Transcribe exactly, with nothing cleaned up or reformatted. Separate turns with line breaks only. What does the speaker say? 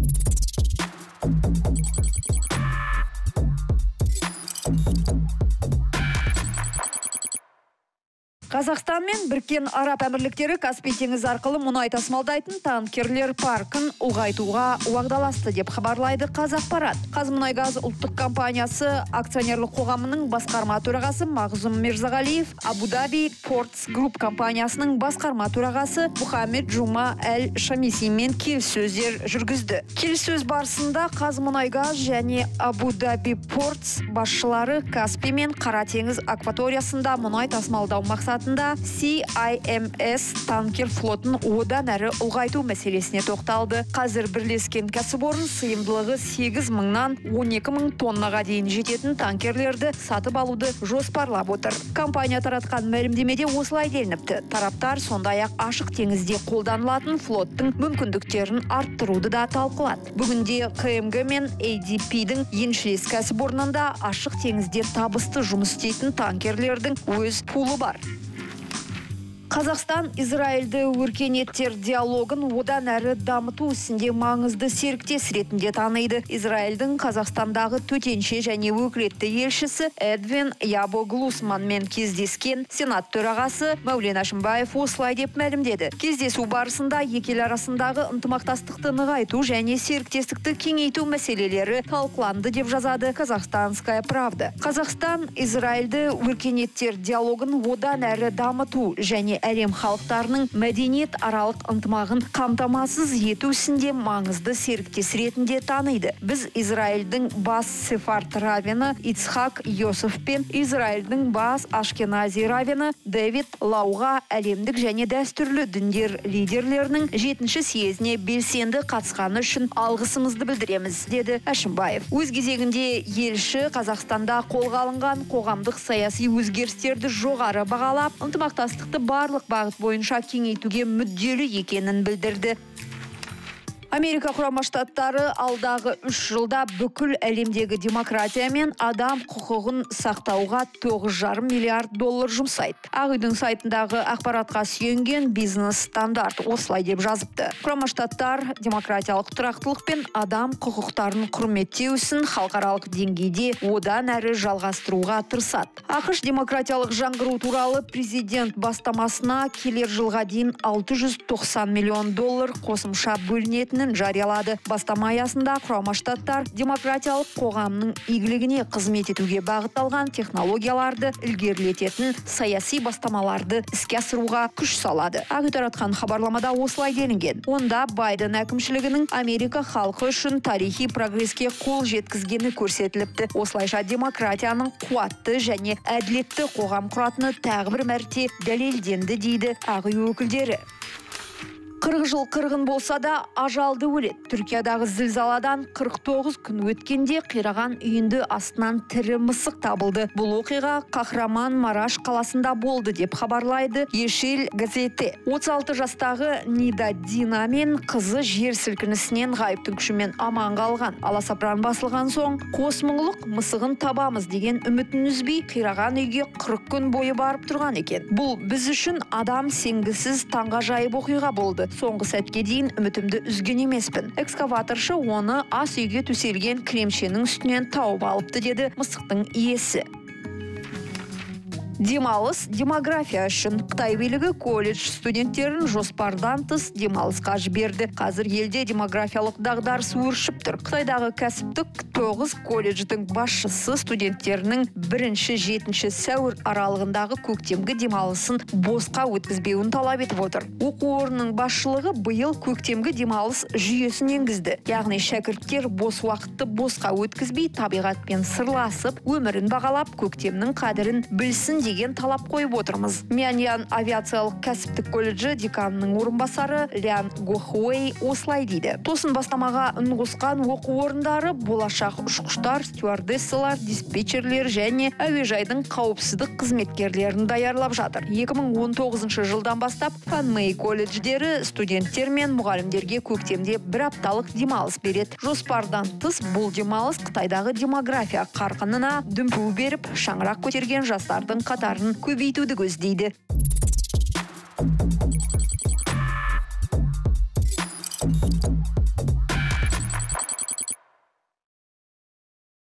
Қазақстан мен Біріккен Араб Әмірліктері Каспий теңізі арқылы мұнай тасымалдайтын танкерлер паркын ұлғайтуға уағдаласты деп хабарлайды Қазақпарат. Қазмұнайгаз ұлттық компаниясы акционерлік қоғамының басқарма төрағасы Мағзұм Мирзағалиев, Абу-Даби Портс Групп компаниясының басқарма төрағасы Мұхаммед Джума Әл-Шамисимен келіссөздер жүргізді. Келіссөз барысында Қазмұнайгаз және Абу-Даби Портс басшылары Каспий мен Қара теңіз акваториясында мұнай тасымалдау мақсатында Си Ай Эм Эс танкер флотын одан әрі ұлғайту мәселесіне тоқталды. Қазір бірлескен кәсіпорын сыйымдылығы сегіз мыңнан он екі мың тоннаға дейін жететін танкерлерді сатып алуды жоспарлап отыр. Компания таратқан мәлімдемеде осылай делініпті. Тараптар сондай-ақ ашық теңізде қолданылатын флоттың мүмкіндіктерін арттыруды да талқылады. Бүгінде К М Г мен А Д П'дің еншілес кәсіпорнында ашық теңізде табысты жұмыс істейтін танкерлердің өз пулы бар. Қазақстан Израильді өркениеттер диалогын одан әрі дамыту ісінде маңызды серіктес ретінде таныды. Израильдің Қазақстандағы төтенше және өкілетті елшісі Эдвин Ябо Глусманмен кездескен Сенат төрағасы Мәулен Әшімбаев осылай деп мәлімдеді. Кездесу барысында екі ел арасындағы ынтымақтастықты нығайту және серіктестікті кеңейту мәселелері талқыланды деп жазады Казахстанская правда. Қазақстан Израильді өркениеттер диалогын одан әрі дамыту және әлем халықтарының мәдениет аралық ынтымағын қамтамасыз ету ісінде маңызды серіктес ретінде таныды. Біз Израильдің бас сефард равені Ицхак Йосеф пен Израильдің бас ашкенази равені Дэвид Лауға әлемдік және дәстүрлі діндер лидерлерінің жетінші съезіне белсенді қатысқаны үшін алғысымызды білдіреміз, деді Әшімбаев. Өз кезегінде елші Қазақстанда қолға алынған қоғамдық саяси өзгерістерді жоғары бағалап, ынтымақтастықты барлық бағыт бойынша кеңейтуге мүдделі екенін білдірді. Америка Құрама Штаттары алдағы үш жылда бүкіл әлемдегі демократия мен адам құқығын сақтауға тоғыз жарым миллиард доллар жұмсайды. Ақ үйдің сайтындағы ақпаратқа сүйенген бизнес стандарт осылай деп жазыпты. Құрама Штаттар демократиялық тұрақтылық пен адам құқықтарын құрметтеу ісін халықаралық деңгейде одан әрі жалғастыруға тырысады. ақш демократиялық жаңғыру туралы президент бастамасына келер жылға дейін алты жүз тоқсан миллион доллар қосымша бөлінетінін жариялады. Бастама аясында Құрама Штаттар демократиялық қоғамның игілігіне қызмет етуге бағытталған технологияларды ілгерілететін саяси бастамаларды іске асыруға күш салады. Ақ үй таратқан хабарламада осылай делінген. Онда Байден әкімшілігінің Америка халқы үшін тарихи прогреске қол жеткізгені көрсетіліпті. Осылайша демократияның қуатты және әділетті қоғам құратыны тағы бір мәрте дәлелденді, дейді ақ үй өкілдері. қырық жыл қырғын болса да ажалды өледі. Түркиядағы зілзаладан қырық тоғыз күн өткенде қираған үйінді астынан тірі мысық табылды. Бұл оқиға Қахраман Мараш қаласында болды деп хабарлайды Ешел газеті. отыз алты жастағы Нида Дина мен қызы жер сілкінісінен ғайыптың күшімен аман қалған. Аласапыран басылған соң қос мұңлық мысығын табамыз деген үмітін үзбей қираған үйге қырық күн бойы барып тұрған екен. Бұл біз үшін адам сенгісіз таңғажайып оқиға болды. Соңғы сәтке дейін үмітімді үзген емеспін. Экскаваторшы оны ас үйге төселген кремшенің үстінен тауып алыпты, деді мысықтың иесі. Демалыс демография үшін. Қытай билігі колледж студенттерін жоспардан тыс демалысқа жіберді. Қазір елде демографиялық дағдарыс өршіп тұр. Қытайдағы кәсіптік тоғыз колледждің басшысы студенттерінің бірінші жетінші сәуір аралығындағы көктемгі демалысын босқа өткізбеуін талап етіп отыр. Оқу орнының басшылығы биыл көктемгі демалыс жүйесін енгізді. Яғни шәкірттер бос уақытты босқа өткізбей, табиғатпен сырласып, өмірін бағалап, көктемнің қадірін білсін деген талап қойып отырмыз. Мяньян авиациялық кәсіптік колледжі деканының орынбасары Лян Гохуэй осылай дейді. Тосын бастамаға үн қосқан оқу орындары болашақ ұшқыштар, стюардессалар, диспетчерлер және әуежайдың қауіпсіздік қызметкерлерін даярлап жатыр. екі мың он тоғызыншы жылдан бастап Фанмей колледждері студенттер мен мұғалімдерге көктемде бір апталық демалыс береді. Жоспардан тыс бұл демалыс Қытайдағы демография қарқынына дүмпу беріп, шаңырақ көтерген жастардың қатарын көбейтуді көздейді.